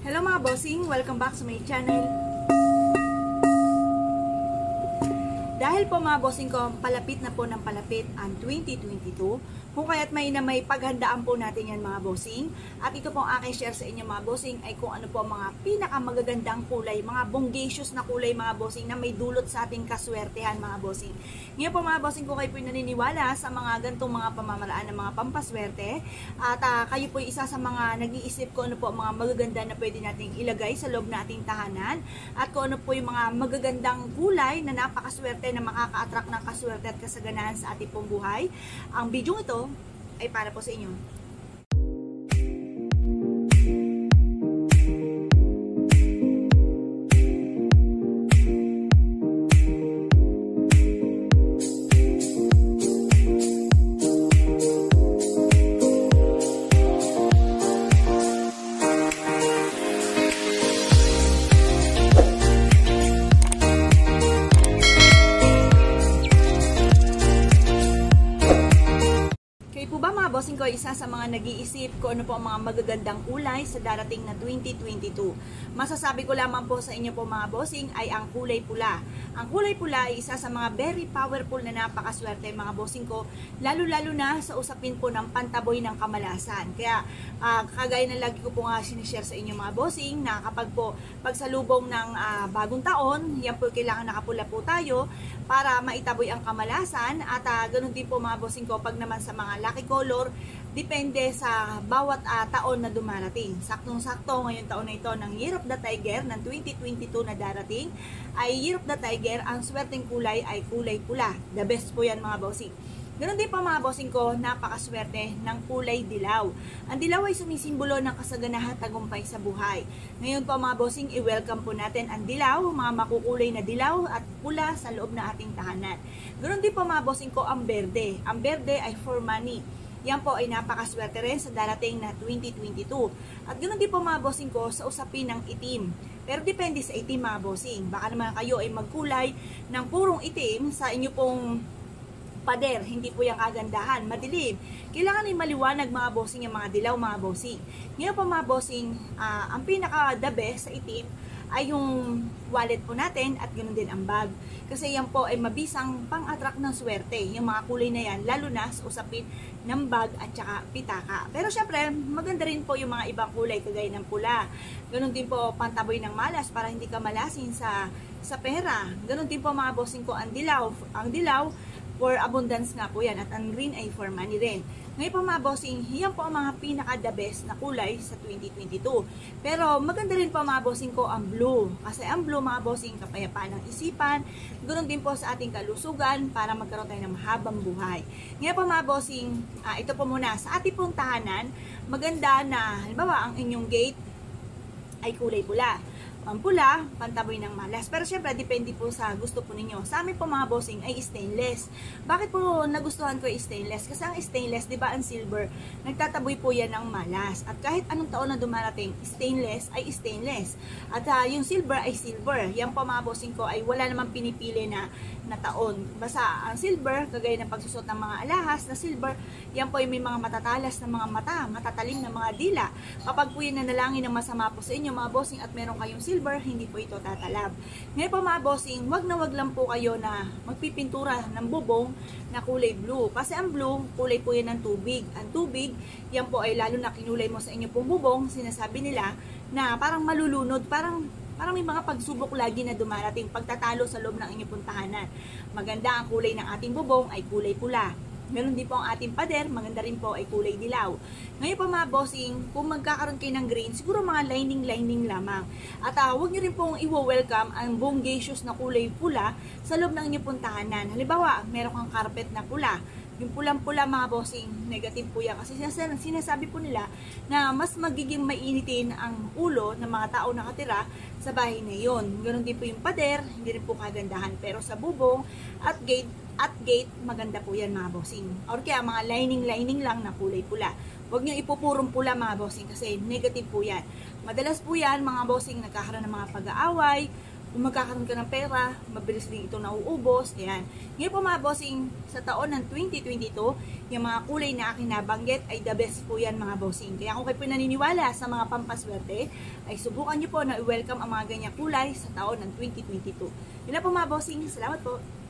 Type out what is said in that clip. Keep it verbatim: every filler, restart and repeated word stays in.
Hello mga bossing! Welcome back sa my channel. Dahil po mga bossing ko, palapit na po ng palapit ang twenty twenty-two, kung kaya't may na may paghandaan po natin yan mga bossing. At ito po ang aking share sa inyo mga bossing ay kung ano po mga pinakamagagandang kulay, mga bonggacious na kulay mga bossing na may dulot sa ating kaswertehan mga bossing. Ngayon po mga bossing, kung kayo po naniniwala sa mga gantong mga pamamaraan ng mga pampaswerte at uh, kayo po isa sa mga nag-iisip ko ano po mga magaganda na pwede nating ilagay sa loob na ating tahanan at kung ano po yung mga magagandang kulay na napakaswerte na makaka-attract ng kaswerte at kasaganahan sa ating pong buhay, ang video ito ay para po sa inyo. Bossing ko, isa sa mga nag-iisip ko ano po ang mga magagandang kulay sa darating na twenty twenty-two. Masasabi ko lamang po sa inyo po mga bossing ay ang kulay pula. Ang kulay pula ay isa sa mga very powerful na napakaswerte mga bossing ko, lalo-lalo na sa usapin po ng pantaboy ng kamalasan. Kaya uh, kagaya na lagi ko po nga sinishare sa inyo mga bossing na kapag po pagsalubong ng uh, bagong taon, yan po kailangan nakapula po tayo para maitaboy ang kamalasan at uh, ganun din po mga bossing ko pag naman sa mga lucky color, depende sa bawat uh, taon na dumarating. Saktong-sakto ngayong taon na ito ng Year of the Tiger ng twenty twenty-two na darating ay Year of the Tiger, ang swerteng kulay ay kulay pula. The best po yan mga bossing. Ganun din pa mga bossing ko, napakaswerte ng kulay dilaw. Ang dilaw ay sumisimbolo ng kasaganahan, tagumpay sa buhay. Ngayon po mga bossing, i-welcome po natin ang dilaw, mga makukulay na dilaw at pula sa loob ng ating tahanan. Ganun din po mga bossing ko ang berde. Ang berde ay for money. Yan po ay napakaswerte rin sa darating na twenty twenty-two. At ganoon din po mga bossing ko sa usapin ng itim. Pero depende sa itim mga bossing. Baka naman kayo ay magkulay ng purong itim sa inyo pong pader. Hindi po yung kagandahan. Madilim. Kailangan ay maliwanag mga bossing yung mga dilaw mga bossing. Ngayon po mga bossing, uh, ang pinaka the best sa itim ay yung wallet po natin at ganoon din ang bag. Kasi yan po ay mabisang pang-attract ng swerte. Yung mga kulay na yan, lalo na sa usapin ng bag at saka pitaka. Pero syempre, maganda rin po yung mga ibang kulay kagaya ng pula. Ganoon din po pantaboy ng malas para hindi ka malasin sa sa pera. Ganoon din po mga bossing ko ang dilaw. Ang dilaw for abundance nga po yan at ang green ay for money rin. Ngayon po mga bossing, yan po ang mga pinaka-the best na kulay sa twenty twenty-two. Pero maganda rin po mga bossing ko ang blue. Kasi ang blue mga bossing, kapayapaan ng isipan. Ganoon din po sa ating kalusugan para magkaroon tayo ng mahabang buhay. Ngayon po mga bossing, uh, ito po muna. Sa ating pong tahanan, maganda na, halimbawa, ang inyong gate ay kulay pula. Ang pula, pantaboy ng malas. Pero syempre, depende po sa gusto po ninyo. Sa amin po mga bossing ay stainless. Bakit po nagustuhan ko yung stainless? Kasi ang stainless, di ba ang silver, nagtataboy po yan ng malas. At kahit anong taon na dumarating, stainless ay stainless. At uh, yung silver ay silver. Yan po mga bossing ko ay wala namang pinipili na, na taon. Basta ang silver, kagaya ng pagsusot ng mga alahas na silver, yan po ay may mga matatalas na mga mata, matatalim na mga dila. Kapag po yun nanalangin ng masama po sa inyo mga bossing at meron kayong silver, silver, hindi po ito tatalab. Ngayon po mga bossing, wag na wag lang po kayo na magpipintura ng bubong na kulay blue. Kasi ang blue, kulay po yan ng tubig. Ang tubig, yan po ay lalo na kinulay mo sa inyo pong bubong, sinasabi nila na parang malulunod, parang parang may mga pagsubok lagi na dumarating, pagtatalo sa loob ng inyong puntahanan. Maganda ang kulay ng ating bubong ay kulay pula. Meron din po ang ating pader, maganda rin po ay kulay dilaw. Ngayon po mga bossing, kung magkakaroon kayo ng green, siguro mga lining-lining lamang. At uh, huwag nyo rin pong i-welcome ang bonggacious na kulay pula sa loob ng inyong puntahanan. Halimbawa, meron kang carpet na pula. Yung pulang-pula mga bossing, negative po yan. Kasi sinasabi po nila na mas magiging mainitin ang ulo ng mga tao nakatira sa bahay na yon. Ganon din po yung pader, hindi rin po kagandahan. Pero sa bubong at gate, at gate, maganda po yan mga bossing. Or kaya mga lining-lining lang na kulay pula. Huwag nyo ipupurong pula mga bossing kasi negative po yan. Madalas po yan mga bossing nagkakaroon ng mga pag-aaway, kung magkakaroon ka ng pera, mabilis din ito nauubos. Ayan. Ngayon po mga bossing, sa taon ng twenty twenty-two, yung mga kulay na aking nabanggit ay the best po yan mga bossing. Kaya kung kayo po naniniwala sa mga pampaswerte, ay subukan nyo po na i-welcome ang mga ganyang kulay sa taon ng twenty twenty-two. Yun na po mga bossing. Salamat po.